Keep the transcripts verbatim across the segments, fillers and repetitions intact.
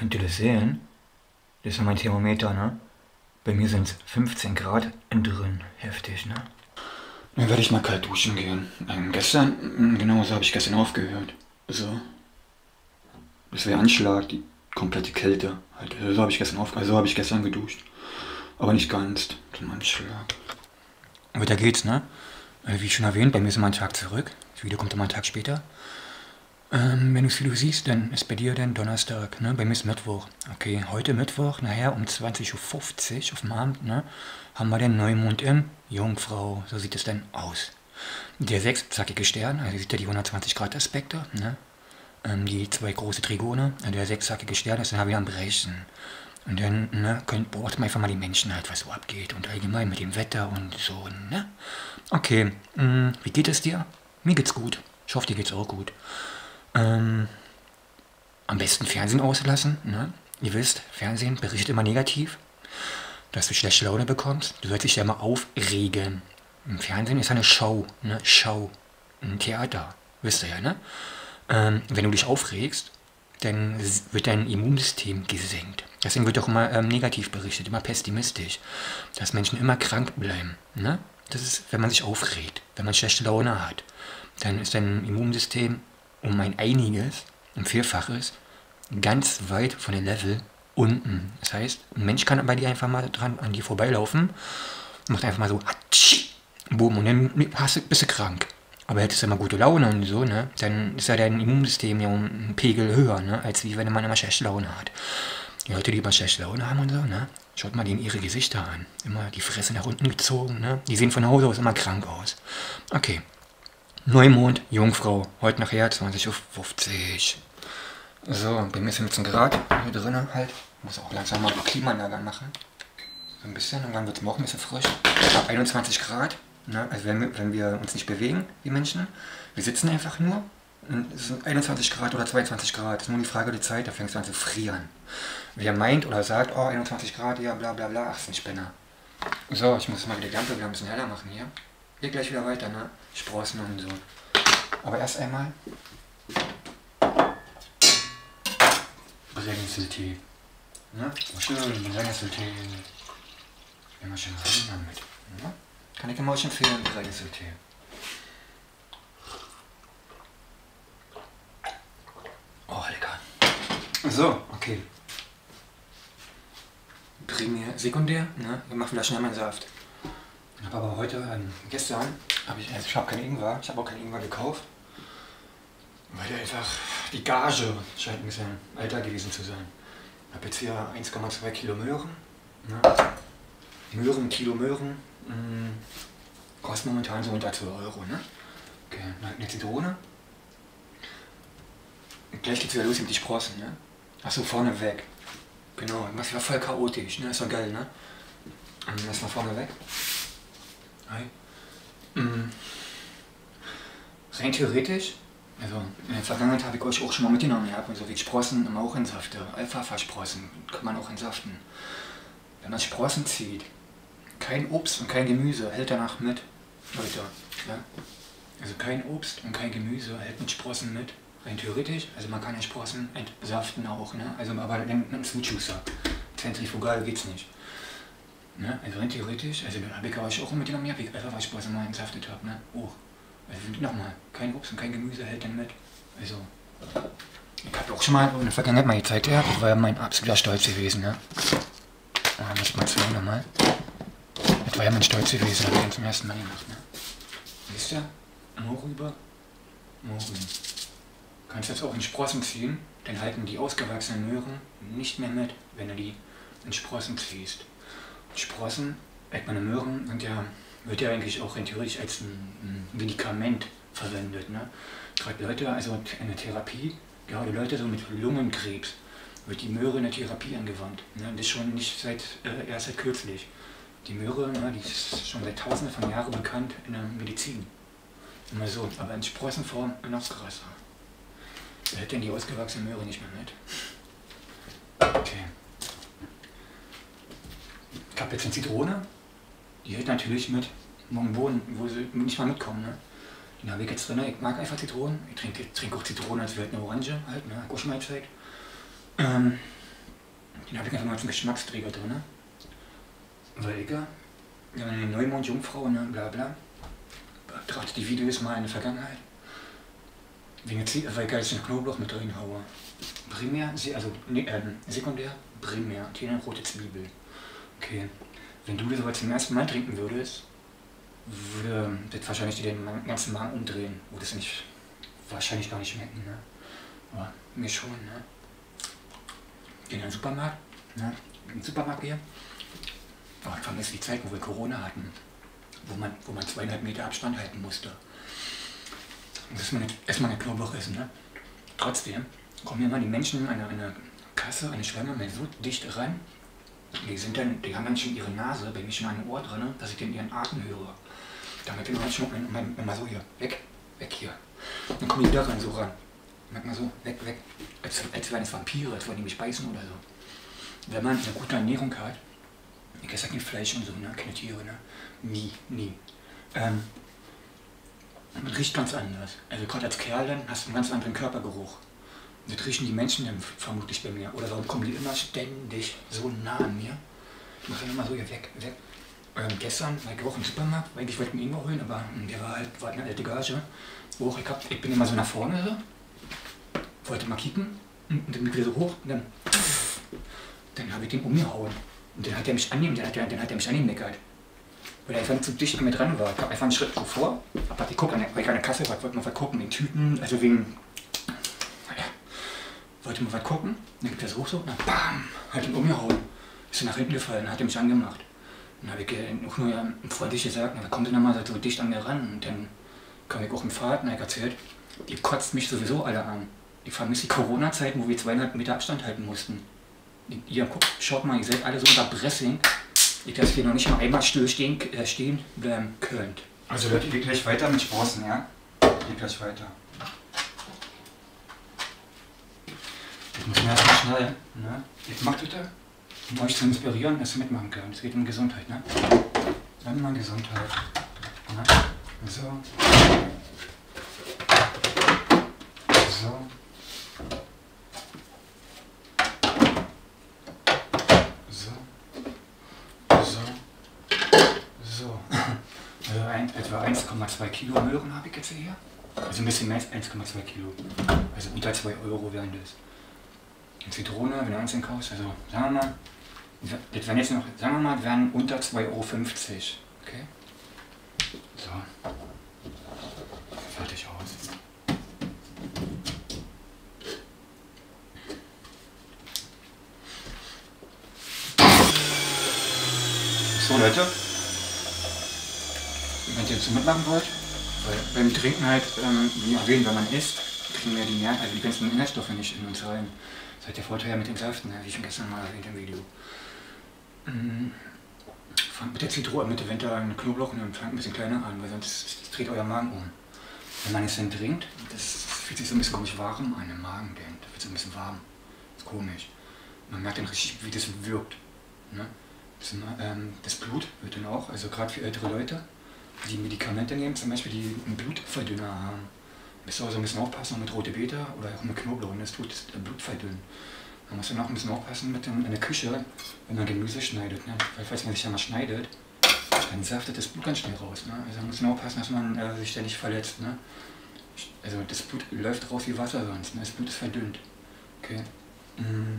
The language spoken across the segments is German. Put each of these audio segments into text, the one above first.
Könnt ihr das sehen? Das ist ja mein Thermometer, ne? Bei mir sind es fünfzehn Grad drin. Heftig, ne? Dann werde ich mal kalt duschen gehen. Ähm, gestern, genau so habe ich gestern aufgehört. So. Das wäre Anschlag, die komplette Kälte. Halt, so habe ich gestern aufgehört. Also habe ich gestern geduscht. Aber nicht ganz zum Anschlag. Aber da geht's, ne? Wie schon erwähnt, bei mir ist immer ein Tag zurück. Das Video kommt immer einen Tag später. Ähm, wenn du das Video siehst, dann ist bei dir dann Donnerstag, ne? Bei mir ist Mittwoch. Okay, heute Mittwoch, nachher um zwanzig Uhr fünfzig auf dem Abend, ne? Haben wir den Neumond im Jungfrau. So sieht es dann aus. Der sechszackige Stern, also sieht ja die hundertzwanzig Grad Aspekte, ne? Ähm, die zwei große Trigone, der sechszackige Stern ist dann halt wieder am Brechen. Und dann, ne, könnt, beobachtet man einfach mal die Menschen halt, was so abgeht und allgemein mit dem Wetter und so, ne? Okay, mh, wie geht es dir? Mir geht's gut. Ich hoffe, dir geht's auch gut. Ähm, am besten Fernsehen auslassen, ne? Ihr wisst, Fernsehen berichtet immer negativ, dass du schlechte Laune bekommst. Du sollst dich ja immer aufregen. Im Fernsehen ist eine Show, ne? Show, ein Theater, wisst ihr ja, ne? Ähm, wenn du dich aufregst, dann wird dein Immunsystem gesenkt. Deswegen wird auch immer ähm, negativ berichtet, immer pessimistisch, dass Menschen immer krank bleiben, ne? Das ist, wenn man sich aufregt, wenn man schlechte Laune hat, dann ist dein Immunsystem um ein einiges, um Vielfaches, ganz weit von dem Level unten. Das heißt, ein Mensch kann bei dir einfach mal dran an dir vorbeilaufen, macht einfach mal so, hatschi, boom, und dann hast du, bist du krank. Aber hättest du immer gute Laune und so, ne, dann ist ja dein Immunsystem ja um einen Pegel höher, ne, als wie wenn man immer schlechte Laune hat. Die Leute, die immer schlechte Laune haben und so, ne, schaut mal denen ihre Gesichter an. Immer die Fresse nach unten gezogen, ne, die sehen von Hause aus immer krank aus. Okay. Neumond, Jungfrau, heute nachher zwanzig Uhr fünfzig. So, bei mir ist fünfzehn Grad hier drinnen halt. Muss auch langsam mal die Klimaanlage machen. So ein bisschen, und dann wird es morgen ein bisschen frisch. Ab einundzwanzig Grad. Ne? Also wenn wir, wenn wir uns nicht bewegen, die Menschen, wir sitzen einfach nur. Und es sind einundzwanzig Grad oder zweiundzwanzig Grad. Das ist nur die Frage der Zeit, da fängst du an zu frieren. Wer meint oder sagt, oh einundzwanzig Grad, ja bla bla bla, ach, ist ein Spinner. So, ich muss mal die Lampe wieder ein bisschen heller machen hier. Geht gleich wieder weiter, ne? Sprossen und so. Aber erst einmal Brennnesseltee. Ne? Schön Brennnesseltee. Immer schön rein damit. Ne? Kann ich immer euch empfehlen, Brennnesseltee. Oh, lecker. So, okay. Primär, sekundär, ne? Ich mach wieder schnell meinen Saft. Ich habe aber heute, ähm, gestern, habe ich, also ich habe keinen Ingwer, ich habe auch keinen Ingwer gekauft, weil der einfach, die Gage scheint ein bisschen älter gewesen zu sein. Ich habe jetzt hier eins Komma zwei Kilo Möhren, ne? Möhren, Kilo Möhren, mh, kostet momentan so unter zwei Euro, ne? Okay, eine Zitrone. Und gleich geht's wieder los mit die Sprossen, ne? Achso, vorne weg. Genau, das war voll chaotisch, ne? Ist doch geil, ne? Lass mal vorne weg. Mhm. Rein theoretisch, also in der Vergangenheit habe ich euch auch schon mal mitgenommen, ja, so wie Sprossen immer auch entsafte, Alfalfa-Sprossen kann man auch entsaften. Wenn man Sprossen zieht, kein Obst und kein Gemüse hält danach mit, Leute. Ja? Also kein Obst und kein Gemüse hält mit Sprossen mit, rein theoretisch, also man kann ja Sprossen entsaften auch, ne? Also aber mit einem Sweet-Juicer, zentrifugal geht's nicht. Ne? Also rein theoretisch, also da habe ich euch auch mitgenommen, ja, wie ich einfach Spaß mal entsaftet habe, ne? Oh. Also nochmal, kein Obst und kein Gemüse hält dann mit. Also, ich habe auch schon mal in der Vergangenheit mal gezeigt, ja, das war ja mein absoluter Stolz gewesen, ne? Da muss man zwei nochmal. Das war ja mein Stolz gewesen, habe ich den zum ersten Mal gemacht, ne? Wisst ihr? Nur rüber, nur rüber. Du kannst jetzt auch in Sprossen ziehen, dann halten die ausgewachsenen Möhren nicht mehr mit, wenn du die in Sprossen ziehst. Sprossen, meine Möhren, sind ja, wird ja eigentlich auch theoretisch als ein, ein Medikament verwendet. Ne? Gerade Leute, also in der Therapie, gerade Leute so mit Lungenkrebs, wird die Möhre in der Therapie angewandt. Ne? Das ist schon nicht seit, äh, erst seit kürzlich. Die Möhre, ne, die ist schon seit tausenden von Jahren bekannt in der Medizin. Immer so, aber in Sprossenform noch krasser. Da hält denn die ausgewachsene Möhre nicht mehr mit. Okay. Ich habe jetzt eine Zitrone, die hält natürlich mit am Boden, wo sie nicht mal mitkommen. Ne? Den habe ich jetzt drin. Ich mag einfach Zitronen. Ich trinke, trinke auch Zitronen, als wäre eine Orange, halt, ne? Hab ich auch schon mal gezeigt. Ähm, Den habe ich einfach mal zum Geschmacksträger drin. Ne? Weil ich ja, wenn man eine Neumond, Jungfrau, ne, bla bla, betrachtet die Videos mal in der Vergangenheit. Wegen der weil ich jetzt einen Knoblauch mit drin haue. Primär, also ne, ähm, sekundär, primär, eine rote Zwiebel. Okay, wenn du das aber zum ersten Mal trinken würdest, würde das wahrscheinlich dir den ganzen Magen umdrehen, wo das nicht, wahrscheinlich gar nicht schmecken, ne? Aber mir schon, ne? In den Supermarkt, ne? Im Supermarkt hier. Oh, ich vermisse die Zeit, wo wir Corona hatten, wo man, wo man zweieinhalb Meter Abstand halten musste. Und dass man nicht erstmal eine Knoblauch essen, ne? Trotzdem kommen hier mal die Menschen an eine, eine Kasse, eine Schlange, mal so dicht ran. Die sind dann, die haben dann schon ihre Nase bei mir schon an ein Ohr drin, dass ich den ihren Atem höre. Damit bin ich schon immer so hier, weg, weg hier. Dann kommen die da ran, so ran. Manchmal so, weg, weg. Als, als wären es Vampire, als wollen die mich beißen oder so. Wenn man eine gute Ernährung hat, ich esse kein Fleisch und so, ne? Keine Tiere, ne? Nie, nie. Ähm, man riecht ganz anders. Also gerade als Kerl dann hast du einen ganz anderen Körpergeruch. Und das riechen die Menschen dann vermutlich bei mir. Oder warum kommen die immer ständig so nah an mir? Ich mache dann immer so hier weg, weg. Ähm, gestern war ich auch im Supermarkt, weil ich wollte ihn irgendwo holen, aber der war halt war eine alte Gage. Hoch, ich, hab, ich bin immer so nach vorne, so, wollte mal kicken und dann bin ich wieder so hoch und dann, dann habe ich den umgehauen. Und dann hat er mich annehmen, dann hat er, dann hat er mich angemeckert. Weil er einfach nicht so dicht an mir dran war. Ich habe einfach einen Schritt vor, hab geguckt, weil ich an der Kasse war, wollte mal was gucken, wegen Tüten, also wegen, naja, wollte mal was gucken, dann gibt er so hoch so, und dann bam, hat ihn umgehauen. Ist er nach hinten gefallen, hat er mich angemacht. Dann habe ich auch nur ja, freundlich gesagt, na, kommt ihr nochmal so dicht an mir ran. Und dann kam ich auch im Fahrrad, und erzählt, ihr kotzt mich sowieso alle an. Ich vermisse die Corona-Zeiten, wo wir zweieinhalb Meter Abstand halten mussten. Ihr guckt, schaut mal, ihr seid alle so unter Pressing, dass ihr noch nicht mal einmal still stehen, äh, stehen bleiben könnt. Also Leute, geht gleich weiter mit Sprossen, ja? Geht gleich weiter. Ich muss mir erstmal schnell, ne? Ich mach bitte, um euch zu inspirieren, dass ihr mitmachen könnt. Es geht um Gesundheit, ne? Dann mal Gesundheit. Ne? So. So. So. So. So. Also ein, etwa eins Komma zwei Kilo Möhren habe ich jetzt hier. Also ein bisschen mehr als eins Komma zwei Kilo. Also unter zwei Euro wären das. Eine Zitrone, wenn du einzeln kaufst, also sagen wir mal, das wären jetzt noch, sagen wir mal, wären unter zwei Euro fünfzig. Okay? So. Fertig aus. So Leute, wenn ihr jetzt so mitmachen wollt, weil beim Trinken halt, ähm, wie erwähnt, wenn man isst, kriegen wir die, Nähr also die ganzen Inhaltsstoffe nicht in uns rein. Das hat der Vorteil ja mit den Säften, wie ich schon gestern mal erwähnt im Video. Mhm. Fangt mit der Zitrone, mit eventuell einem Knoblauch und fangt ein bisschen kleiner an, weil sonst das dreht euer Magen um. Wenn man es dann trinkt, das fühlt sich so ein bisschen komisch warm an im Magen, denn das wird so ein bisschen warm. Das ist komisch. Man merkt dann richtig, wie das wirkt. Ne? Das, ähm, das Blut wird dann auch, also gerade für ältere Leute, die Medikamente nehmen, zum Beispiel die einen Blutverdünner haben. Müsst ihr auch so ein bisschen aufpassen mit rote Beta oder auch mit Knoblauch, das tut das Blut verdünnen. Man muss dann auch ein bisschen aufpassen mit dem, in der Küche, wenn man Gemüse schneidet. Ne? Weil falls man sich ja mal schneidet, dann saftet das Blut ganz schnell raus. Ne? Also man muss nur aufpassen, dass man äh, sich da nicht verletzt. Ne? Also das Blut läuft raus wie Wasser sonst, ne? Das Blut ist verdünnt. Okay. Mhm.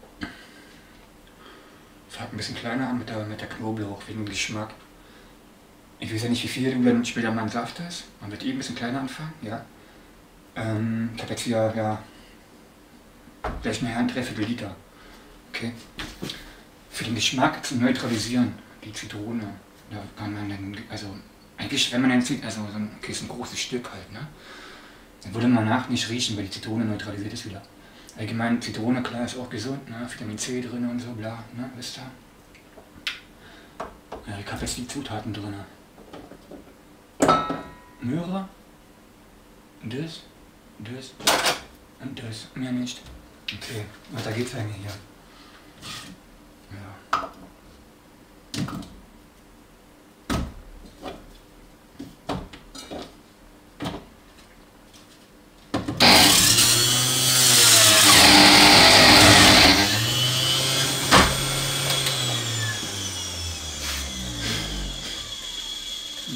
Fahrt ein bisschen kleiner an mit der, mit der Knoblauch, wegen dem Geschmack. Ich weiß ja nicht, wie viel du dann später mal im Saft hast. Man wird eh ein bisschen kleiner anfangen, ja. Ähm, ich habe jetzt hier, ja, gleich nachher ein Dreiviertel Liter. Okay. Für den Geschmack zu neutralisieren, die Zitrone, da kann man dann, also eigentlich, wenn man dann sieht, also so ein, okay, ist ein großes Stück halt, ne, dann würde man nach nicht riechen, weil die Zitrone neutralisiert ist wieder. Allgemein Zitrone, klar, ist auch gesund, ne, Vitamin C drin und so, bla, ne, wisst ihr. Ja, ich habe jetzt die Zutaten drin. Möhre, das, das und das, mehr nicht. Okay, weiter geht's eigentlich hier. Ja.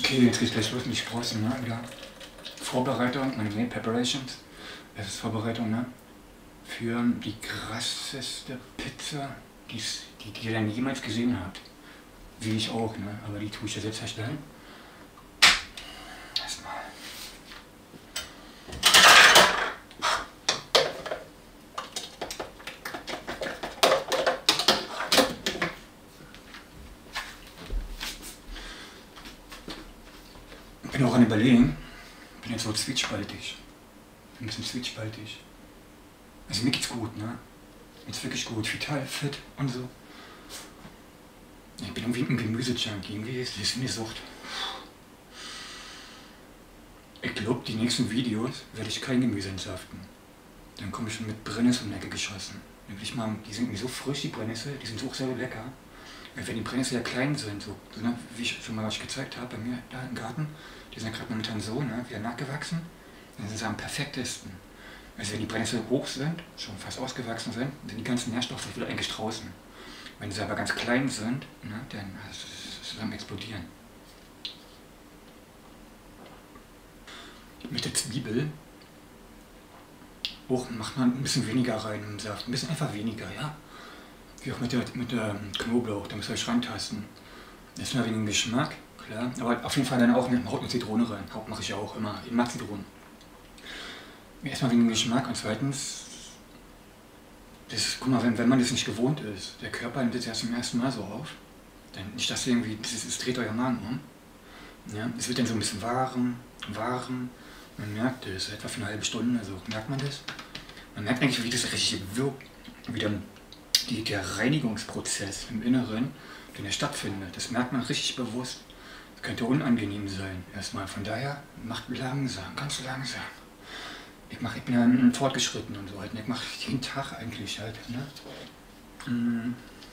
Okay, jetzt geht's gleich los mit die Sprossen, ne? Wieder Vorbereitung, meine Meal Preparations. Das ist Vorbereitung, ne? Für die krasseste Pizza, die, die, die ihr dann jemals gesehen habt. Wie ich auch, ne? Aber die tue ich ja selbst herstellen. Erstmal. Ich bin auch an Überlegen, bin jetzt so zwiespaltig. Ein bisschen zwiespaltig. Also mir geht's gut, ne? Mir geht's wirklich gut, vital, fit und so. Ich bin irgendwie ein Gemüsejunkie, irgendwie ist das eine Sucht. Ich glaube, die nächsten Videos werde ich kein Gemüse entsaften. Dann komme ich schon mit Brennnessel um die Ecke geschossen. Ich mal, die sind irgendwie so frisch, die Brennnessel, die sind so sehr lecker. Wenn die Brennnessel ja klein sind, so, so ne, wie ich schon mal euch gezeigt habe, bei mir da im Garten, die sind gerade momentan so, ne, wieder nachgewachsen, dann sind sie am perfektesten. Also wenn die Brennnessel hoch sind, schon fast ausgewachsen sind, sind die ganzen Nährstoffe wieder eigentlich draußen. Wenn sie aber ganz klein sind, ne, dann ist es zusammen explodieren. Mit der Zwiebel auch macht man ein bisschen weniger rein im Saft, ein bisschen einfach weniger, ja. Wie auch mit der, mit der Knoblauch, da müsst ihr euch rantasten. Das ist nur wegen dem Geschmack, klar, aber auf jeden Fall dann auch eine, haut eine Zitrone rein. Haupt mache ich ja auch immer, ich mag Zitronen. Erstmal wegen dem Geschmack und zweitens, das ist, guck mal, wenn, wenn man das nicht gewohnt ist, der Körper nimmt das erst zum ersten Mal so auf, dann nicht, dass irgendwie, das, ist, das dreht euer Magen um. Ja, es wird dann so ein bisschen warm, warm, man merkt das, etwa für eine halbe Stunde, also merkt man das. Man merkt eigentlich, wie das richtig wirkt, wie dann die, der Reinigungsprozess im Inneren, den er stattfindet, das merkt man richtig bewusst. Das könnte unangenehm sein, erstmal, von daher, macht langsam, ganz langsam. Ich, mach, ich bin ja ein fortgeschritten und so halt. Ich mache jeden Tag eigentlich halt. Ne? Mm.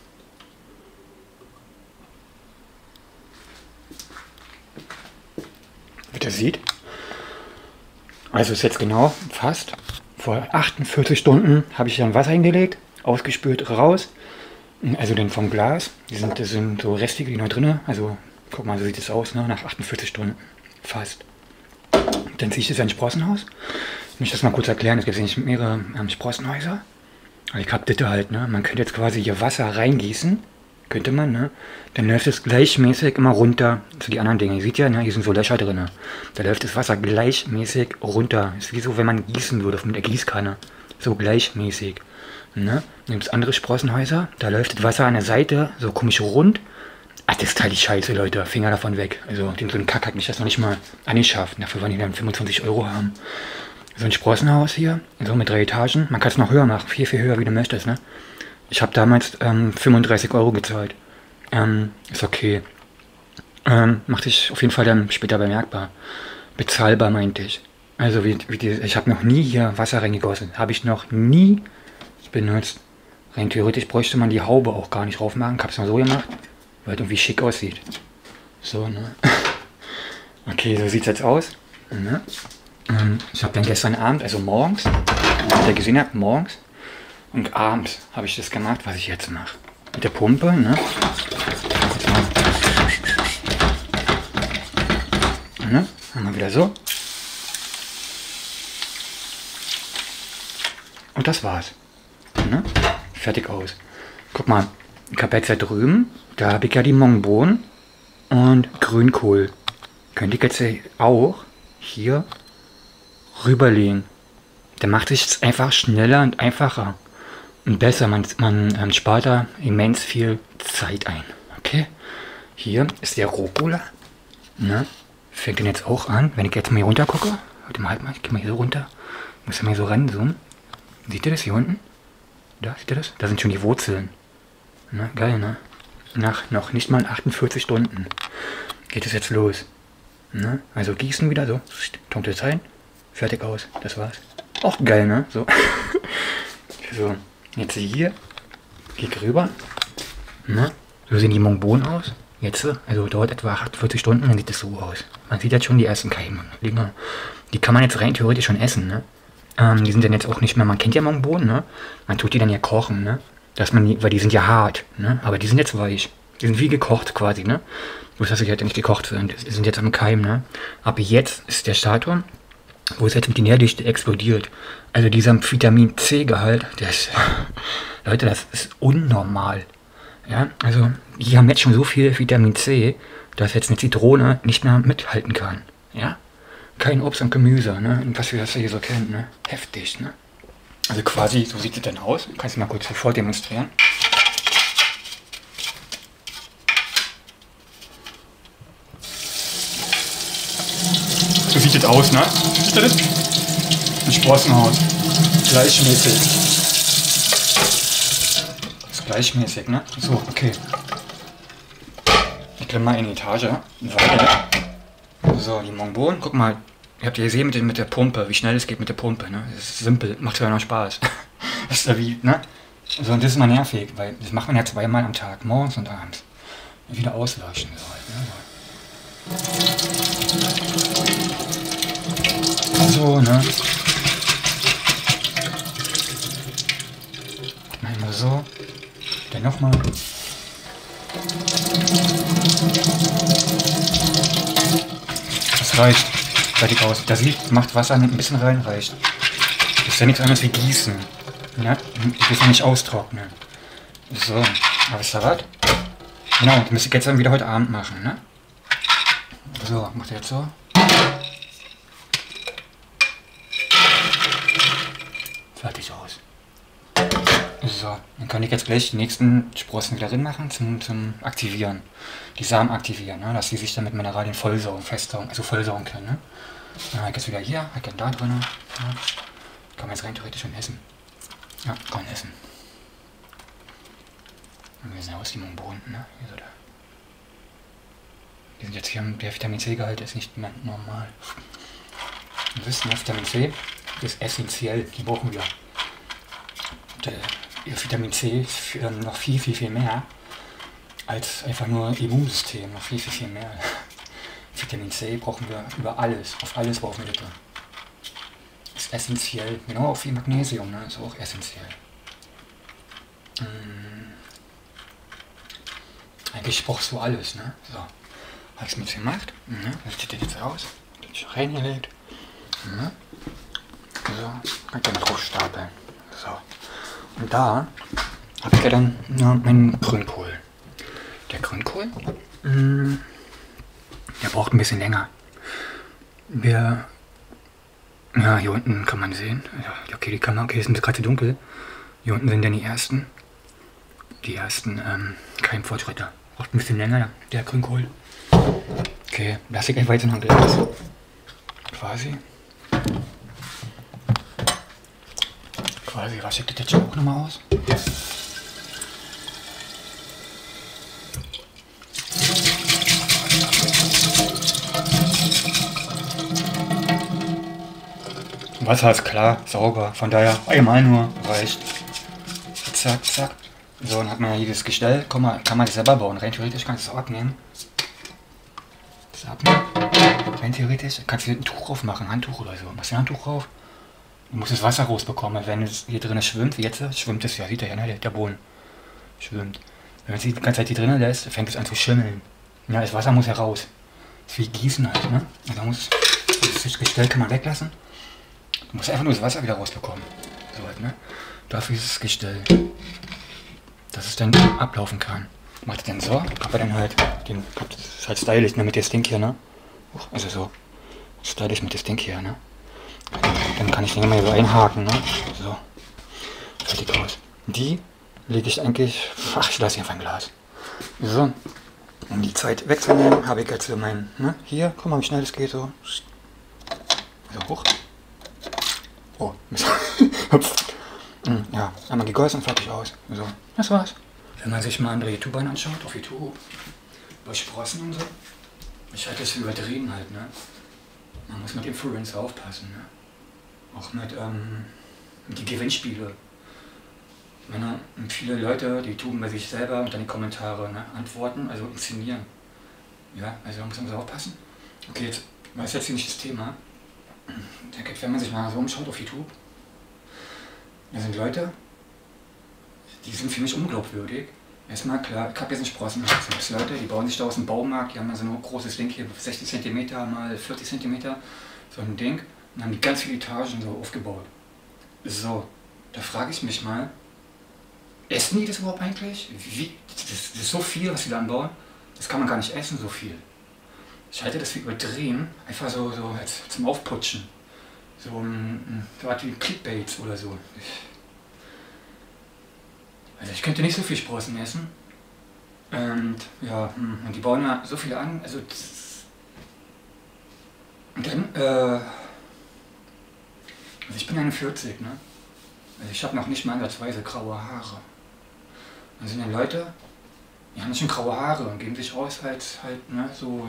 Wie ihr seht, also ist jetzt genau fast vor achtundvierzig Stunden habe ich dann Wasser hingelegt, ausgespült raus. Also den vom Glas. Die sind, das sind so Restige, die noch drin. Also guck mal, so sieht es aus, ne? Nach achtundvierzig Stunden. Fast. Dann ziehe ich das in ein Sprossenhaus. Ich muss das mal kurz erklären, es gibt nicht mehrere ähm, Sprossenhäuser. Aber ich habe das halt, ne? Man könnte jetzt quasi hier Wasser reingießen. Könnte man, ne? Dann läuft es gleichmäßig immer runter zu die anderen Dinge. Ihr seht ja, ne? Hier sind so Löcher drin. Da läuft das Wasser gleichmäßig runter. Ist wie so, wenn man gießen würde mit der Gießkanne. So gleichmäßig. Ne? Dann gibt es andere Sprossenhäuser. Da läuft das Wasser an der Seite so komisch rund. Ach, das ist halt die Scheiße, Leute. Finger davon weg. Also, den so ein Kack hat mich das noch nicht mal angeschafft. Dafür wollen die dann fünfundzwanzig Euro haben. So ein Sprossenhaus hier, so mit drei Etagen. Man kann es noch höher machen, viel, viel höher, wie du möchtest, ne? Ich habe damals ähm, fünfunddreißig Euro gezahlt. Ähm, ist okay. Ähm, macht sich auf jeden Fall dann später bemerkbar. Bezahlbar, meinte ich. Also, wie, wie die, ich habe noch nie hier Wasser reingegossen. Habe ich noch nie benutzt. Rein theoretisch bräuchte man die Haube auch gar nicht drauf machen. Ich habe es mal so gemacht, weil es irgendwie schick aussieht. So, ne? Okay, so sieht es jetzt aus. Ne? Ich habe dann gestern Abend, also morgens, wie ihr gesehen habt, morgens und abends habe ich das gemacht, was ich jetzt mache. Mit der Pumpe, ne? Ne? Haben wir wieder so. Und das war's. Ne? Fertig aus. Guck mal, ich habe jetzt da drüben, da habe ich ja die Mongbohnen und Grünkohl. Könnte ich jetzt auch hier rüberlegen. Dann macht es einfach schneller und einfacher und besser. Man, man ähm, spart da immens viel Zeit ein. Okay? Hier ist der Rucola. Ne? Fängt den jetzt auch an. Wenn ich jetzt mal hier runter gucke, warte mal, halt mal, ich gehe mal hier so runter. Muss ja mal so ranzoomen. Seht ihr das hier unten? Da, seht ihr das? Da sind schon die Wurzeln. Ne? Geil, ne? Nach noch nicht mal achtundvierzig Stunden geht es jetzt los. Ne? Also gießen wieder so. Tunkt rein. Fertig aus. Das war's. Auch geil, ne? So. So. Jetzt hier. Geh rüber. Ne? So sehen die Mongbohnen aus. Jetzt, also dauert etwa achtundvierzig Stunden, dann sieht es so aus. Man sieht jetzt schon die ersten Keime. Die kann man jetzt rein theoretisch schon essen, ne? Ähm, die sind dann jetzt auch nicht mehr, man kennt ja Mongbohnen, ne? Man tut die dann ja kochen, ne? Dass man die, weil die sind ja hart, ne? Aber die sind jetzt weich. Die sind wie gekocht quasi, ne? Bloß, dass sie halt nicht gekocht sind. Die sind jetzt am Keim, ne? Aber jetzt ist der Stator, wo es jetzt mit der Nährdichte explodiert. Also dieser Vitamin C-Gehalt, der ist, Leute, das ist unnormal. Ja, also die haben jetzt schon so viel Vitamin C, dass jetzt eine Zitrone nicht mehr mithalten kann. Ja, kein Obst und Gemüse, ne? Was wir das hier so kennen, ne? Heftig, ne? Also quasi, so sieht es denn aus. Kannst du mal kurz sofort demonstrieren. So sieht es aus, ne? Siehst du das? Ein Sprossenhaus. Gleichmäßig. Das ist gleichmäßig, ne? So, okay. Ich klemme mal in die Etage. Weiter. So, die Mongbohnen. Guck mal. Ihr habt ja gesehen mit, mit der Pumpe, wie schnell es geht mit der Pumpe, ne? Das ist simpel. Macht sogar noch Spaß. Das ist ja wie, ne? So, und das ist mal nervig, weil das macht man ja zweimal am Tag. Morgens und abends. Wieder auslöschen. So halt, ne? So, ne? Einmal so. Dann nochmal. Das reicht. Fertig aus. Da sieht, macht Wasser ein bisschen rein, reicht. Das ist ja nichts anderes wie Gießen. Ne? Ich will es ja nicht austrocknen. So. Aber wisst ihr was? Genau, das müsste ich jetzt dann wieder heute Abend machen, ne? So, macht ihr jetzt so. Fertig aus. So, dann kann ich jetzt gleich die nächsten Sprossen wieder drin machen zum, zum Aktivieren. Die Samen aktivieren, ne? Dass die sich dann mit Mineralien vollsaugen, festsaugen, also vollsaugen können. Ne? Dann habe ich jetzt wieder hier, habe ich dann da drin. Ja. Kann man jetzt rein theoretisch schon essen. Ja, kann man essen. Und wie sehen aus die Mongbohnen, ne? Hier so da. Die sind jetzt hier, der Vitamin C-Gehalt ist nicht mehr normal. Wir wissen, Vitamin C ist essentiell, die brauchen wir. Und, äh, Vitamin C ist für, noch viel, viel, viel mehr als einfach nur Immunsystem, noch viel, viel, viel mehr. Vitamin C brauchen wir über alles, auf alles brauchen wir das. Ist essentiell, genau auch wie Magnesium, ne? Ist auch essentiell. Hm. Eigentlich brauchst du alles, ne? So, habe ich es gemacht. Ne? Das sieht jetzt aus. Das ist reingelegt. Ne? So, kann ich dann drauf stapeln. So. Und da habe ich ja dann ja, meinen Grünkohl. Der Grünkohl, mh, der braucht ein bisschen länger. Wir, ja, hier unten kann man sehen. Ja, okay, die Kamera, okay, ist gerade zu dunkel. Hier unten sind dann die ersten. Die ersten ähm, Keimfortschritte. Braucht ein bisschen länger, der Grünkohl. Okay, lasse ich gleich weiter noch ein Glas. Quasi. Quasi, was schickt das jetzt auch nochmal aus? Wasser ist klar, sauber, von daher einmal nur reicht. Zack, zack. So, dann hat man ja hier das Gestell. Komm mal, kann man das selber bauen. Rein theoretisch kannst du es abnehmen. Das abnehmen. Rein theoretisch kannst du hier ein Tuch drauf machen, ein Handtuch oder so. Machst du ein Handtuch drauf? Du musst das Wasser rausbekommen, weil wenn es hier drin schwimmt, wie jetzt, schwimmt es ja, sieht ihr ja, ne? Der, der Boden schwimmt. Wenn man es die ganze Zeit hier drinnen lässt, fängt es an zu schimmeln. Ja, das Wasser muss ja raus. Das ist wie Gießen halt, ne? Also muss, das Gestell kann man weglassen. Du musst einfach nur das Wasser wieder rausbekommen. So halt, ne? Dafür ist das Gestell. Dass es dann ablaufen kann. Macht es dann so, aber dann halt, den, das ist halt stylisch, ne? Mit dem Ding hier, ne? Also so, stylisch mit dem Ding hier, ne? Dann kann ich den immer so einhaken, ne? So. Fertig aus. Die lege ich eigentlich, ach, ich lasse hier einfach ein Glas. So. Um die Zeit wegzunehmen, habe ich jetzt so mein, ne? Hier, guck mal, wie schnell das geht, so. So, hoch. Oh, Mist. Ja, einmal gegossen, fertig aus. So, das war's. Wenn man sich mal andere YouTubern anschaut, auf YouTube, bei Sprossen und so, ich halte das übertrieben halt, ne? Man muss mit Influencer aufpassen, ne? Auch mit, ähm, mit die Gewinnspiele. Meine, viele Leute, die tuben bei sich selber und dann die Kommentare, ne, antworten, also inszenieren. Ja, also da muss man so aufpassen. Okay, jetzt weiß jetzt hier nicht das Thema. Wenn man sich mal so umschaut auf YouTube, da sind Leute, die sind für mich unglaubwürdig, Erstmal klar, ich habe jetzt einen Sprossenhaus. Es gibt Leute, die bauen sich da aus dem Baumarkt, die haben da so ein großes Ding hier, sechzig Zentimeter mal vierzig Zentimeter, so ein Ding, und haben die ganz viele Etagen so aufgebaut. So, da frage ich mich mal, essen die das überhaupt eigentlich? Wie, das, das ist so viel, was sie da anbauen, das kann man gar nicht essen, so viel. Ich halte das für überdrehen, einfach so, so als, zum Aufputschen. So ein, so wie Clickbaits oder so. Ich, also ich könnte nicht so viel Sprossen essen. Und ja, und die bauen ja so viele an, also das, und dann, äh, also ich bin einundvierzig, ne? Also ich habe noch nicht mal ansatzweise graue Haare. Dann sind ja Leute, die haben schon graue Haare und geben sich aus als halt, ne, so,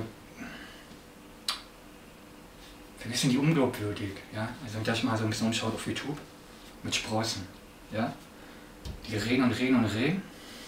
ein bisschen die unglaubwürdig, ja? Also wenn ich mal so ein bisschen umschaut auf YouTube, mit Sprossen, ja? Die reden und reden und reden.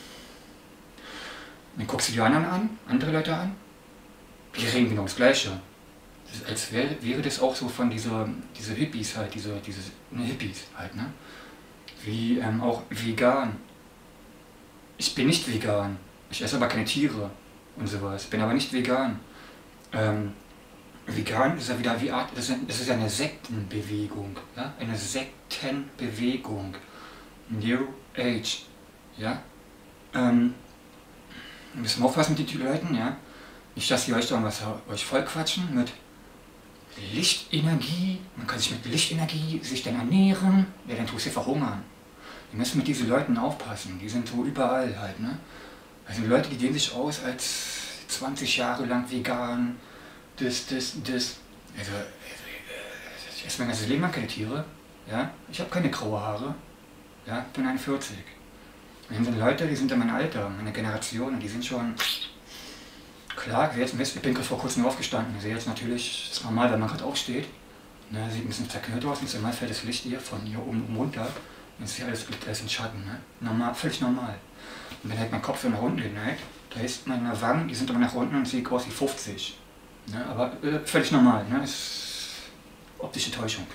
Und dann guckst du die anderen an, andere Leute an, die reden genau das Gleiche. Das ist, als wäre, wäre das auch so von dieser, diese Hippies halt, diese, diese ne, Hippies halt, ne? Wie ähm, auch vegan. Ich bin nicht vegan, ich esse aber keine Tiere und sowas, bin aber nicht vegan. Ähm, vegan ist ja wieder wie Art, das ist, das ist ja eine Sektenbewegung, ja? Eine Sektenbewegung. New Age, ja? Ähm, wir müssen aufpassen mit den Leuten, ja? Nicht, dass die euch da was euch voll quatschen mit Lichtenergie, man kann sich mit Lichtenergie sich dann ernähren, ja, dann tust du verhungern. Wir müssen mit diesen Leuten aufpassen, die sind so überall halt, ne? Also Leute, die gehen sich aus als zwanzig Jahre lang vegan, das, das, das. Also, ich esse mein ganzes Leben lang keine Tiere, ja? Ich habe keine graue Haare, ja? Ich bin einundvierzig. Und dann sind Leute, die sind in meinem Alter, meine Generation, und die sind schon, klar, jetzt, ich bin gerade vor kurzem aufgestanden, ich sehe jetzt natürlich, das ist normal, wenn man gerade aufsteht, ne, sieht ein bisschen zerknüllt aus, und normal fällt das Licht hier von hier oben runter, und es ist hier alles, alles in Schatten, ne? Normal, völlig normal. Und dann halt mein Kopf so nach unten geneigt, da ist meine Wangen, die sind aber nach unten und sieht aus wie fünfzig. Ne? Aber äh, völlig normal, ne? Das ist optische Täuschung.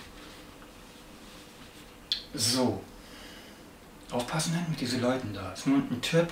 So. Aufpassen mit diesen Leuten da. Das ist nur ein Tipp.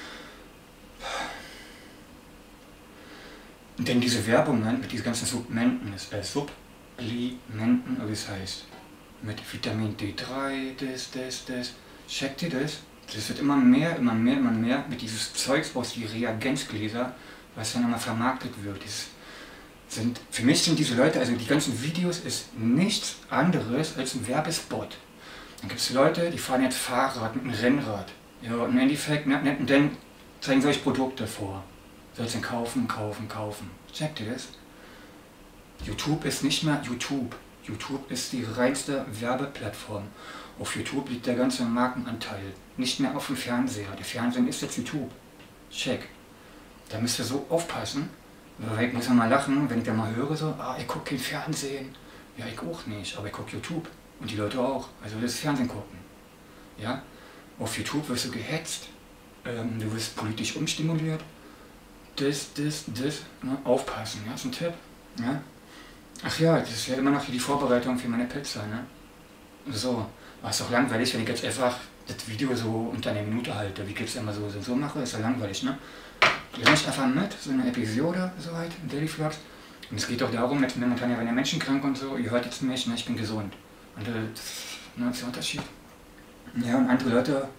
Denn diese Werbung mit diesen ganzen Supplementen, äh, Supplementen, wie es heißt, mit Vitamin D drei, das, das, das, checkt ihr das? Das wird immer mehr, immer mehr, immer mehr mit dieses Zeugs aus die Reagenzgläser, was dann immer vermarktet wird. Das sind, für mich sind diese Leute, also die ganzen Videos ist nichts anderes als ein Werbespot. Dann gibt es Leute, die fahren jetzt Fahrrad mit einem Rennrad. Ja, und im Endeffekt, und dann zeigen solche Produkte vor. Sollst du kaufen, kaufen, kaufen. Checkt ihr das? YouTube ist nicht mehr YouTube. YouTube ist die reinste Werbeplattform. Auf YouTube liegt der ganze Markenanteil. Nicht mehr auf dem Fernseher. Der Fernseher ist jetzt YouTube. Check. Da müsst ihr so aufpassen. Weil ich muss ja mal lachen, wenn ich da mal höre, so, ah, ich gucke kein Fernsehen. Ja, ich auch nicht, aber ich gucke YouTube. Und die Leute auch. Also das Fernsehen gucken. Ja? Auf YouTube wirst du gehetzt. Ähm, du wirst politisch umstimuliert. Das, das, das. Ne? Aufpassen, ja? Das ist ein Tipp. Ja? Ach ja, das ist ja immer noch die Vorbereitung für meine Pizza. Ne? So. War es doch langweilig, wenn ich jetzt einfach das Video so unter einer Minute halte. Wie ich es immer so, so, so mache, ist ja langweilig, ne? Ich nehme einfach mit, so eine Episode, so halt, in Daily Vlogs. Und es geht doch darum, jetzt momentan ja, wenn der Menschen krank und so, ihr hört jetzt mich, ne, ich bin gesund. Und äh, das, ne, das ist der Unterschied. Ja, und andere Leute,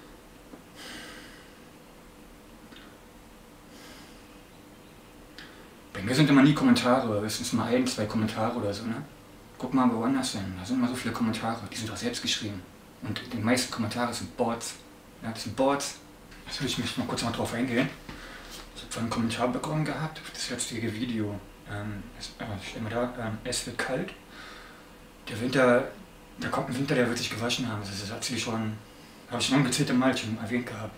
bei mir sind immer nie Kommentare, höchstens mal ein, zwei Kommentare oder so, ne? Guck mal woanders hin, da sind immer so viele Kommentare, die sind auch selbst geschrieben. Und die meisten Kommentare sind Bots. Ja, das sind Bots. Jetzt will ich mich mal kurz mal drauf eingehen. Ich habe einen Kommentar bekommen gehabt auf das jetzige Video. Ähm, es, äh, steht mal da, ähm, es wird kalt. Der Winter, da kommt ein Winter, der wird sich gewaschen haben. Das hat sie schon, habe ich schon gezählte Mal schon erwähnt gehabt.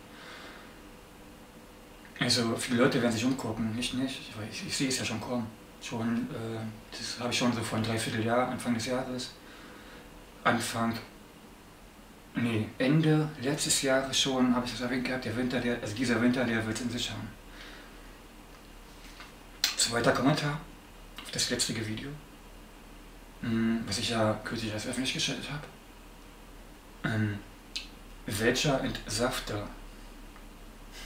Also viele Leute werden sich umgucken, ich nicht. Ich, ich, ich sehe es ja schon kommen. Schon, äh, das habe ich schon so vor einem Dreivierteljahr, Anfang des Jahres. Anfang, nee, Ende letztes Jahres schon habe ich das erwähnt gehabt. Der Winter, der, also dieser Winter, der wird in sich haben. Zweiter Kommentar auf das letzte Video, was ich ja kürzlich erst öffentlich geschaltet habe. Ähm, welcher Entsafter?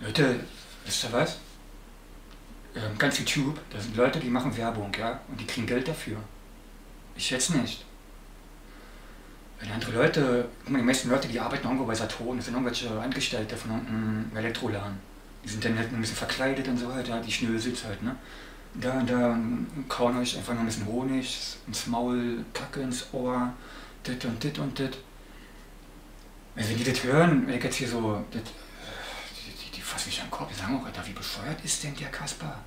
Leute, wisst ihr was? Ähm, ganz YouTube, da sind Leute, die machen Werbung, ja, und die kriegen Geld dafür. Ich jetzt nicht. Wenn andere Leute, guck mal, die meisten Leute, die arbeiten irgendwo bei Saturn, das sind irgendwelche Angestellte von einem Elektroladen. Die sind dann halt ein bisschen verkleidet und so halt, ja, die Schnösels halt, ne? Da und da kauen euch einfach noch ein bisschen Honig ins Maul, Kacke ins Ohr, dit und dit und dit. Also wenn die das hören, wenn ich jetzt hier so, das, die, die, die fassen mich an den Kopf, die sagen auch, Alter, wie bescheuert ist denn der Kaspar?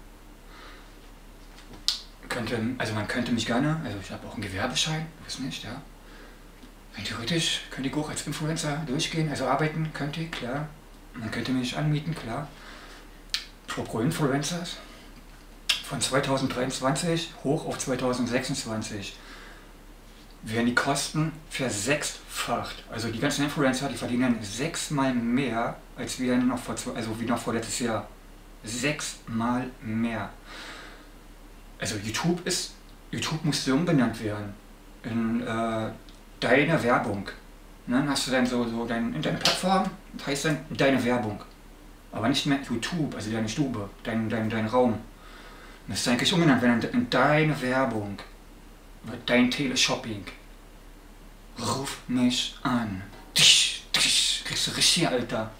Könnte, also man könnte mich gerne, also ich habe auch einen Gewerbeschein, du weißt nicht, ja. Rein theoretisch könnte ich auch als Influencer durchgehen, also arbeiten könnte ich, klar. Man könnte mich anmieten, klar. Pro Influencers von zweitausenddreiundzwanzig hoch auf zweitausendsechsundzwanzig werden die Kosten versechsfacht. Also die ganzen Influencer, die verdienen sechsmal mehr als wir noch vor, also wie noch vor letztes Jahr. Sechsmal mehr. Also YouTube ist, YouTube musste umbenannt werden in äh, deine Werbung. Ne? Dann hast du dann so, so dein, in deine Plattform, das heißt dann deine Werbung. Aber nicht mehr YouTube, also deine Stube, dein, dein, dein Raum. Das ist eigentlich umbenannt werden in deine Werbung, dein Teleshopping. Ruf mich an. Tisch, tisch, kriegst du richtig, Alter.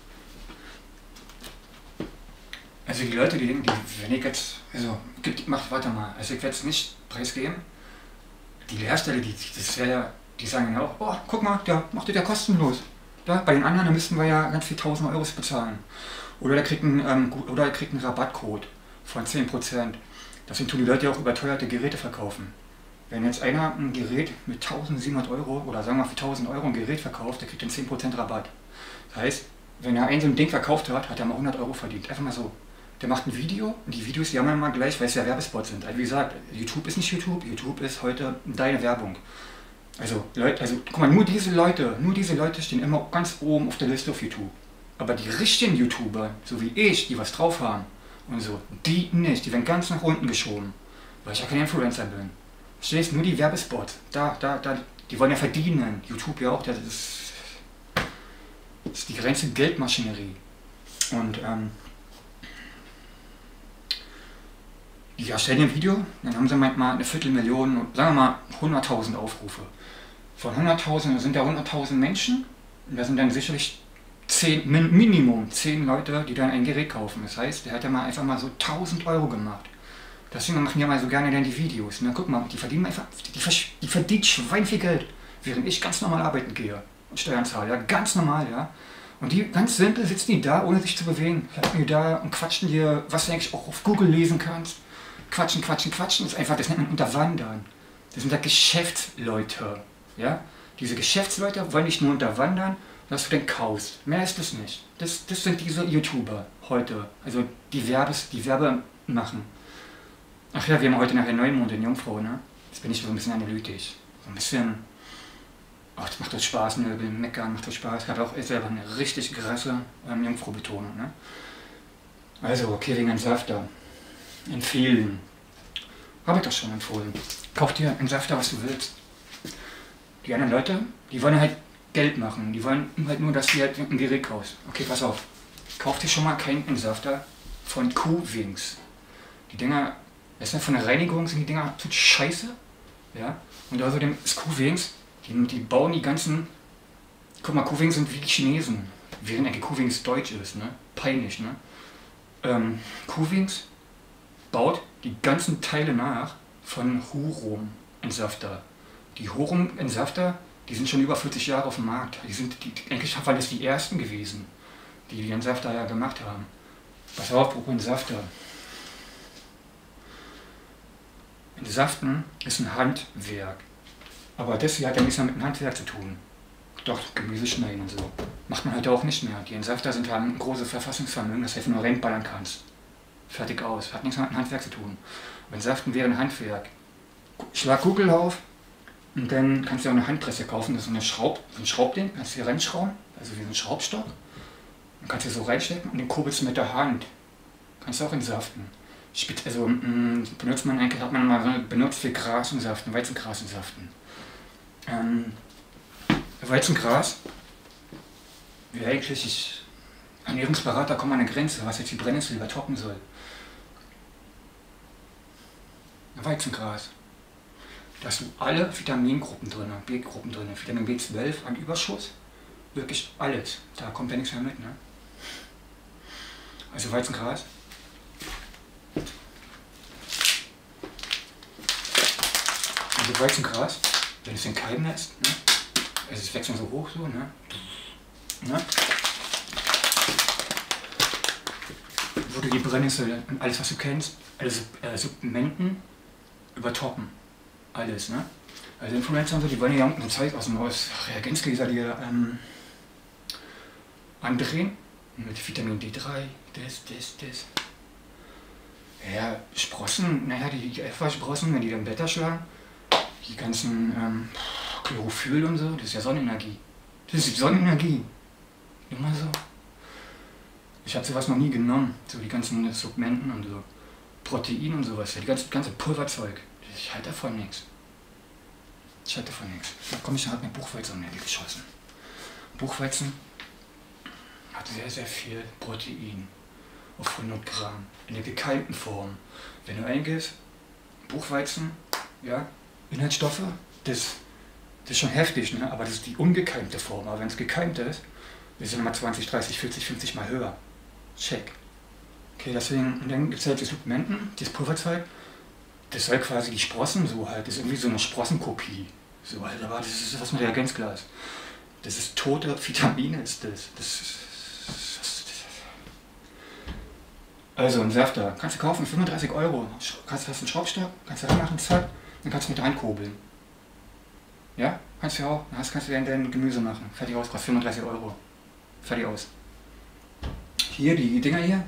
Also die Leute, die denken, die, wenn ich jetzt, also, gibt, mach, warte mal, also ich werde es nicht preisgeben. Die Lehrstelle, die, das wäre ja, die sagen ja auch, oh, guck mal, der macht das ja kostenlos. Ja, bei den anderen, da müssten wir ja ganz viel tausend Euro bezahlen. Oder der kriegt einen, ähm, oder der kriegt einen Rabattcode von zehn Prozent. Deswegen tun die Leute ja auch überteuerte Geräte verkaufen. Wenn jetzt einer ein Gerät mit eintausendsiebenhundert Euro oder sagen wir für tausend Euro ein Gerät verkauft, der kriegt den zehn Prozent Rabatt. Das heißt, wenn er ein so ein Ding verkauft hat, hat er mal hundert Euro verdient. Einfach mal so. Der macht ein Video und die Videos jammern mal gleich, weil es ja Werbespots sind. Also wie gesagt, YouTube ist nicht YouTube, YouTube ist heute deine Werbung. Also, Leute, also guck mal, nur diese Leute, nur diese Leute stehen immer ganz oben auf der Liste auf YouTube. Aber die richtigen YouTuber, so wie ich, die was drauf haben und so, die nicht, die werden ganz nach unten geschoben, weil ich ja kein Influencer bin. Verstehst du? Nur die Werbespots, da, da, da, die wollen ja verdienen. YouTube ja auch, das ist, das ist die ganze Geldmaschinerie. Und ähm, die erstellen ein Video, dann haben sie manchmal eine Viertelmillion, sagen wir mal hunderttausend Aufrufe. Von hunderttausend sind da hunderttausend Menschen und da sind dann sicherlich zehn, Minimum zehn Leute, die dann ein Gerät kaufen. Das heißt, der hat ja mal einfach mal so tausend Euro gemacht. Deswegen machen die ja mal so gerne dann die Videos. Ne? Guck mal, die verdienen einfach, die, die verdienen Schwein viel Geld, während ich ganz normal arbeiten gehe und Steuern zahle. Ja, ganz normal, ja. Und die ganz simpel sitzen die da, ohne sich zu bewegen, sitzen die da und quatschen dir, was du eigentlich auch auf Google lesen kannst. Quatschen, quatschen, quatschen, das ist einfach, das nennt man Unterwandern. Das sind da Geschäftsleute. Ja? Diese Geschäftsleute wollen nicht nur unterwandern, dass du den kaufst. Mehr ist das nicht. Das, das sind diese YouTuber heute. Also die Werbes, die Werbe machen. Ach ja, wir haben heute nachher Neumond in Jungfrau, ne? Jetzt bin ich so ein bisschen analytisch. So ein bisschen. Ach, das macht doch Spaß, ne? Meckern macht doch Spaß. Ich habe auch selber eine richtig krasse ähm, Jungfrau-Betonung, ne? Also, okay, wegen Entsafter. Empfehlen. Habe ich doch schon empfohlen. Kauf dir einen Safter, was du willst. Die anderen Leute, die wollen halt Geld machen. Die wollen halt nur, dass du halt ein Gerät kaufst. Okay, pass auf. Kauf dir schon mal keinen Entsafter von Q-Wings. Die Dinger, weißt du, von der Reinigung sind die Dinger tut scheiße. Ja? Und außerdem ist Q-Wings, die, die bauen die ganzen. Guck mal, Q-Wings sind wie die Chinesen. Während eigentlich Q-Wings deutsch ist, ne? Peinlich, ne? Ähm, Q-Wings baut die ganzen Teile nach von Hurum-Entsafter. Die Hurum-Entsafter, die sind schon über vierzig Jahre auf dem Markt. Die sind, die, eigentlich waren das die ersten gewesen, die die Entsafter ja gemacht haben. Pass auf, apropos Entsafter. Entsaften ist ein Handwerk. Aber das hier hat ja nichts mehr mit dem Handwerk zu tun. Doch, Gemüse schneiden und so. Macht man heute auch nicht mehr. Die Entsafter sind, haben ein großes Verfassungsvermögen, das heißt, wenn du reinballern kannst. Fertig aus. Hat nichts mit dem Handwerk zu tun. Wenn Saften wäre ein Handwerk. Schlag Google auf und dann kannst du auch eine Handpresse kaufen. Das ist so, eine Schraub, so ein Schraubding, kannst du hier reinschrauben, also wie so ein Schraubstock. Dann kannst du so reinstecken und den kurbelst du mit der Hand. Kannst du auch entsaften. Also mh, benutzt man eigentlich, hat man mal so benutzt für Gras und Saften, Weizengras und Saften. Ähm, Weizengras wäre eigentlich, Ernährungsberater kommen an eine Grenze, was jetzt die Brennnessel übertoppen soll. Weizengras. Da hast du alle Vitamingruppen drin, B-Gruppen drin, Vitamin B zwölf an Überschuss. Wirklich alles. Da kommt ja nichts mehr mit, ne? Also Weizengras. Also Weizengras, wenn es den Keim lässt, ne? Also es wächst dann so hoch so, ne? Ne? Wo du die Brennnessel und alles, was du kennst, alles äh, Supplementen übertoppen. Alles, ne? Also Influencer und so, die wollen ja irgendein Zeug aus dem Haus, Reagenzgläser, die ähm, andrehen. Mit Vitamin D drei, das, das, das. Ja, Sprossen, naja, die, die Alpha-Sprossen, wenn die dann Blätter schlagen, die ganzen ähm, Chlorophyll und so, das ist ja Sonnenenergie. Das ist die Sonnenenergie. Immer so. Ich habe sowas noch nie genommen, so die ganzen Supplementen und so. Protein und sowas, ja, die ganze, ganze Pulverzeug. Ich halte davon nichts. Ich halte davon nichts. Da komme ich halt mit Buchweizen um die Ecke geschossen. Buchweizen hat sehr, sehr viel Protein auf hundert Gramm in der gekeimten Form. Wenn du eingehst, Buchweizen, ja, Inhaltsstoffe, das, das ist schon heftig, ne? Aber das ist die ungekeimte Form. Aber wenn es gekeimt ist, ist es nochmal zwanzig, dreißig, vierzig, fünfzig Mal höher. Check. Okay, deswegen, und dann gibt es halt die Supplementen, das Pulverzeug, das soll quasi die Sprossen so halt, das ist irgendwie so eine Sprossenkopie. So halt, aber das ist was mit Reagenzglas. Das ist tote Vitamine, ist das. Das ist, also ein Safter, kannst du kaufen, fünfunddreißig Euro. Kannst, hast einen Schraubstock, kannst du reinmachen, zack, dann kannst du mit reinkurbeln. Ja, kannst du auch, dann hast, kannst du dann dein Gemüse machen. Fertig aus, kostet fünfunddreißig Euro. Fertig aus. Hier, die Dinger hier.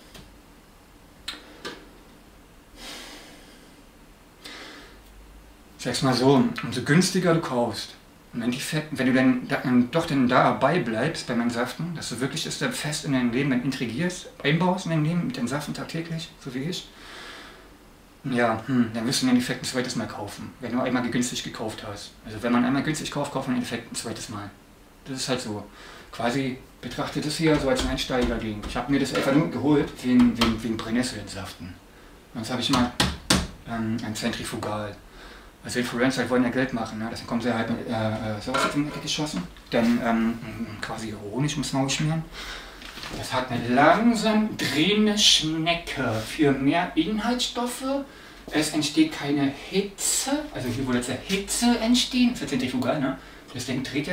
Ich sag's mal so, umso günstiger du kaufst, im Endeffekt, wenn du dann, dann doch dann dabei bleibst bei meinen Saften, dass du wirklich das dann fest in dein Leben integrierst, einbaust in dein Leben mit den Saften tagtäglich, so wie ich, ja, hm, dann wirst du im Endeffekt ein zweites Mal kaufen, wenn du einmal günstig gekauft hast. Also wenn man einmal günstig kauft, kauft man im Endeffekt ein zweites Mal. Das ist halt so. Quasi betrachtet das hier so als ein Einsteiger-Ding. Ich habe mir das einfach nur geholt wegen, wegen, wegen Brennnesselnsaften. Sonst habe ich mal ähm, ein Zentrifugal. Also Influencer wollen ja Geld machen, ne? Deswegen kommen sie halt mit äh, Sauce in die Ecke geschossen, dann ähm, quasi Honig ums Maul schmieren. Das hat eine langsam drehende Schnecke für mehr Inhaltsstoffe. Es entsteht keine Hitze, also hier würde jetzt ja Hitze entstehen, das ist Zentrifugal, ne? Das Ding dreht ja.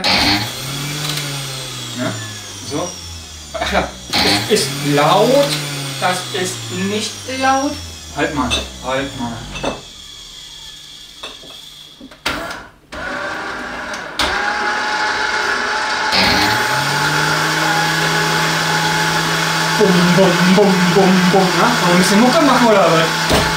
Ne? So. Ach ja, es ist laut, das ist nicht laut. Halt mal, halt mal. Bum, bum, bum, bum, bum, na? Wollen wir ein bisschen Mucke machen oder was?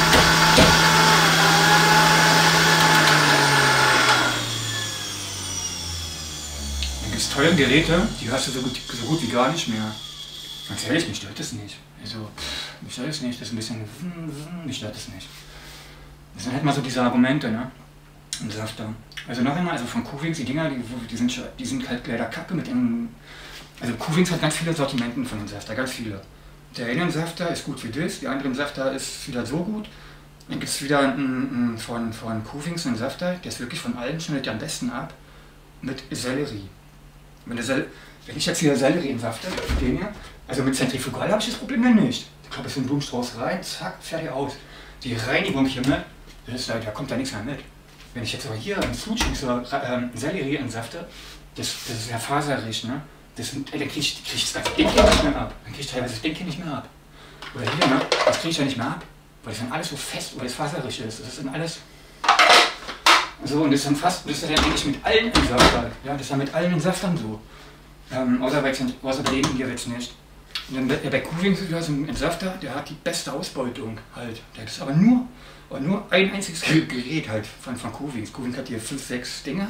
Dann gibt es teure Geräte, die hörst du so gut, so gut wie gar nicht mehr. Ganz ehrlich, mich stört das nicht. Also, pff, mich stört das nicht, das ist ein bisschen, mich stört das nicht. Das sind halt mal so diese Argumente, ne? Und Safter. Also noch einmal, also von Q-Wings, die Dinger, die, die, sind, die sind halt leider kacke mit den. Also Q-Wings hat ganz viele Sortimenten von den Safter, ganz viele. Der eine Safter ist gut wie das, der andere Safter ist wieder so gut. Dann gibt es wieder einen, einen von, von Q-Wings einen Safter, der ist wirklich von allen, schneidet der am besten ab, mit Sellerie. Wenn, der Sel Wenn ich jetzt hier Sellerie in Safter, den hier, also mit Zentrifugal habe ich das Problem dann nicht. Da kommt jetzt ein Blumenstrauß rein, zack, fertig aus. Die Reinigung hier mit, das ist, da kommt da nichts mehr mit. Wenn ich jetzt aber hier einen Zutschießer ähm, Sellerie entsafte, das, das ist ja faserig, ne? Das, ey, dann kriege ich, krieg ich das ganze Ding hier nicht mehr ab. Dann kriege ich teilweise das Ding hier nicht mehr ab. Oder hier, ne? Das kriege ich ja nicht mehr ab. Weil das dann alles so fest, weil es faserig ist. Das ist dann alles. So, und das ist dann fast, das ist ja eigentlich mit allen Entsaftern. Ja, das ist ja mit allen Entsaftern so. Ähm, außer bei, außer bei denen hier jetzt nicht. Und dann ja, bei Q-Wings ist wieder so ein Entsafter, der hat die beste Ausbeutung halt. Der ist aber nur, aber nur ein einziges Gerät halt von, von Q-Wings. Q-Wings hat hier fünf, sechs Dinger.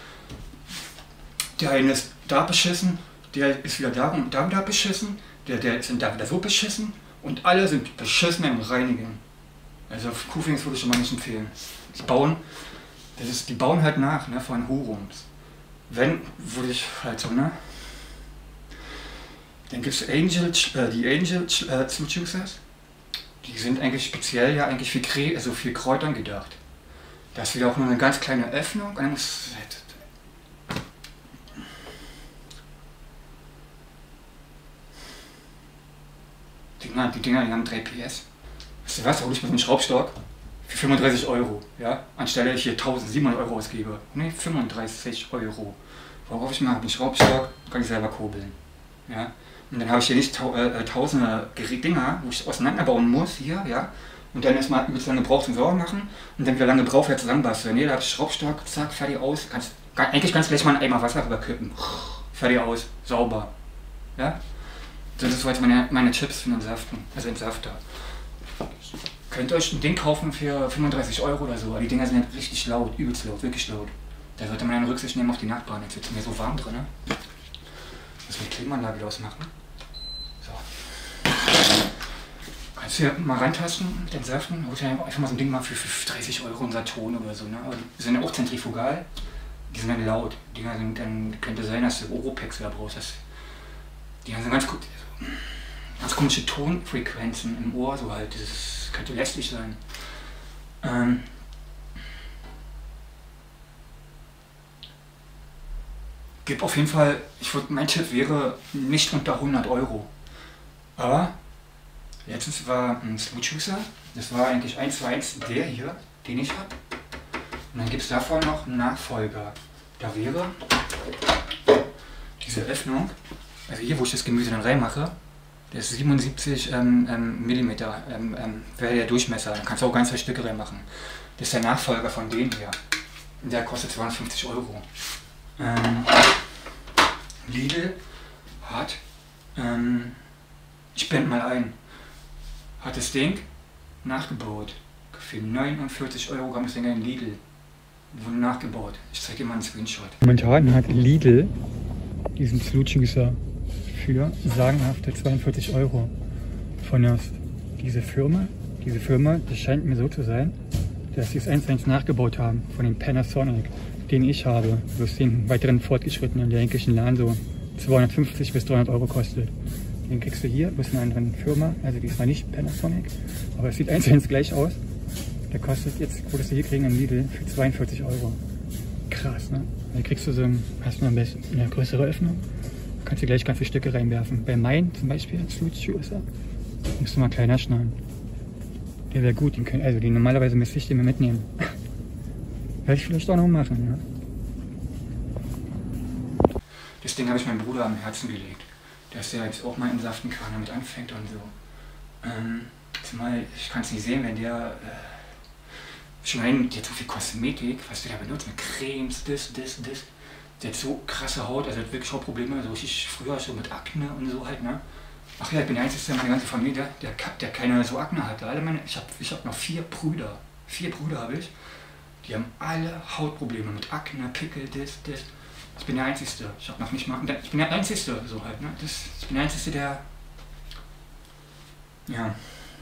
Der eine ist da beschissen, der ist wieder da und da wieder beschissen, der, der ist da wieder so beschissen und alle sind beschissen im Reinigen. Also Q-Wings würde ich schon mal nicht empfehlen. Die bauen, das ist, die bauen halt nach, ne, von Hurums. Wenn, würde ich halt so, ne? Dann gibt es Angel, äh, die Angel äh, Juicers. Die sind eigentlich speziell ja eigentlich für, Kre also für Kräutern gedacht. Da ist wieder auch nur eine ganz kleine Öffnung. Und dann muss die Dinger, die Dinger, die haben drei P S. Weißt du was, da hole ich mir so einen Schraubstock für fünfunddreißig Euro. Ja? Anstelle ich hier eintausendsiebenhundert Euro ausgebe. Ne, fünfunddreißig Euro. Worauf ich mal den Schraubstock, kann ich selber kurbeln. Ja? Und dann habe ich hier nicht tau äh, tausende Dinger, wo ich auseinanderbauen muss, hier, ja. Und dann erstmal übelst lange braucht zum Sauber machen und dann wieder lange braucht, wieder zusammenbasteln. Ne, da habe ich Schraubstock, zack, fertig aus. Kannst, eigentlich kannst du gleich mal einen Eimer Wasser rüberkippen. Fertig aus, sauber. Ja? Das ist so jetzt meine, meine Chips für den Saften, also Entsafter. Könnt ihr euch ein Ding kaufen für fünfunddreißig Euro oder so, aber die Dinger sind halt richtig laut, übelst laut, wirklich laut. Da sollte man eine Rücksicht nehmen auf die Nachbarn, jetzt wird es mir so warm drin. Ne? Das wird die Klimaanlage wieder ausmachen. So. Kannst du hier mal reintasten mit den Säften? Hol dir einfach mal so ein Ding mal für, für dreißig Euro in Saturn oder so. Ne? Aber die sind ja auch zentrifugal, die sind dann laut. Die Dinger sind, dann könnte sein, dass du Oropex wieder brauchst. Das, die haben so ganz gut, ganz komische Tonfrequenzen im Ohr, so halt. Das könnte lästig sein. Ähm, Gib auf jeden Fall, ich würd, mein Tipp wäre nicht unter hundert Euro. Aber letztens war ein Smooth Juicer, das war eigentlich eins zu eins der hier, den ich habe. Und dann gibt es davon noch einen Nachfolger. Da wäre diese Öffnung, also hier wo ich das Gemüse dann reinmache, der ist siebenundsiebzig ähm, ähm, Millimeter, ähm, ähm, wäre der Durchmesser, dann kannst du auch ganz viele Stücke reinmachen. Das ist der Nachfolger von dem hier. Und der kostet zweihundertfünfzig Euro. Ähm, Lidl hat, ähm, ich blende mal ein, hat das Ding nachgebaut. Für neunundvierzig Euro haben das Ding in Lidl. Wurde nachgebaut. Ich zeige dir mal einen Screenshot. Momentan hat Lidl diesen Smooth Juicer für sagenhafte zweiundvierzig Euro von der, diese Firma. Diese Firma, das scheint mir so zu sein, dass sie es eins zu eins nachgebaut haben von dem Panasonic, den ich habe, bloß den weiteren fortgeschrittenen, der eigentlich in Laden so zweihundertfünfzig bis dreihundert Euro kostet. Den kriegst du hier, bloß in einer anderen Firma, also diesmal nicht Panasonic, aber es sieht eins zu eins gleich aus. Der kostet jetzt, würdest du hier kriegen im Lidl, für zweiundvierzig Euro. Krass, ne? Hier kriegst du so ein, hast du eine, eine größere Öffnung, kannst du gleich ganz viele Stücke reinwerfen. Bei meinen zum Beispiel, als Smooth Juicer, musst du mal kleiner schneiden. Der wäre gut, den können, also den normalerweise müsste ich den mir mitnehmen. Werde ich vielleicht auch noch machen, ja. Das Ding habe ich meinem Bruder am Herzen gelegt, dass der jetzt auch mal entsaften kann, damit anfängt und so. Ähm, zumal, ich kann es nicht sehen, wenn der äh, schon ein, der hat so viel Kosmetik, was der da benutzt, mit Cremes, das, das, das. Der hat so krasse Haut, also hat wirklich Hautprobleme, so richtig früher schon mit Akne und so halt, ne. Ach ja, ich bin der Einzige in meiner ganzen Familie, der, der keine so Akne hatte. Alle meine, ich habe ich hab noch vier Brüder, vier Brüder habe ich. Die haben alle Hautprobleme mit Akne, Pickel, das, das. Ich bin der Einzige. Ich habe noch nicht mal. Ich bin der Einzige, so halt, ne? Das, ich bin der Einzige, der. Ja.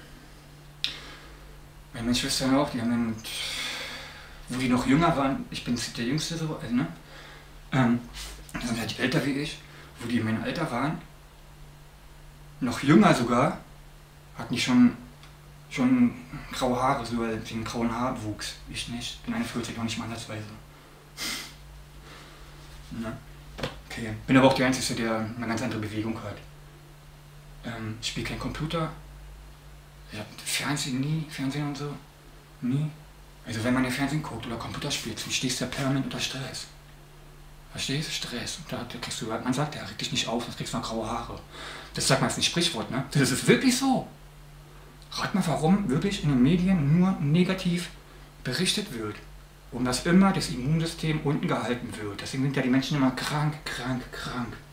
Meine Schwestern auch, die haben dann. Wo die noch jünger waren, ich bin der Jüngste, so, also, ne? Ähm, die sind halt älter wie ich, wo die in meinem Alter waren, noch jünger sogar, hatten die schon. schon graue Haare, so den grauen Haarwuchs. Ich nicht, bin einundvierzig, noch nicht mal ansatzweise. Ne? Okay, bin aber auch der Einzige, der eine ganz andere Bewegung hat. Ähm, ich spiele kein Computer. Ich habe Fernsehen nie, Fernsehen und so. Nie. Also wenn man ja Fernsehen guckt oder Computer spielt, du stehst ja permanent unter Stress. Verstehst du? Stress. Und da, da kriegst du, man sagt ja, reg dich nicht auf, sonst kriegst du noch graue Haare. Das sagt man jetzt nicht Sprichwort, ne? Das ist wirklich so. Rat mal, warum wirklich in den Medien nur negativ berichtet wird. Um dass immer das Immunsystem unten gehalten wird. Deswegen sind ja die Menschen immer krank, krank, krank.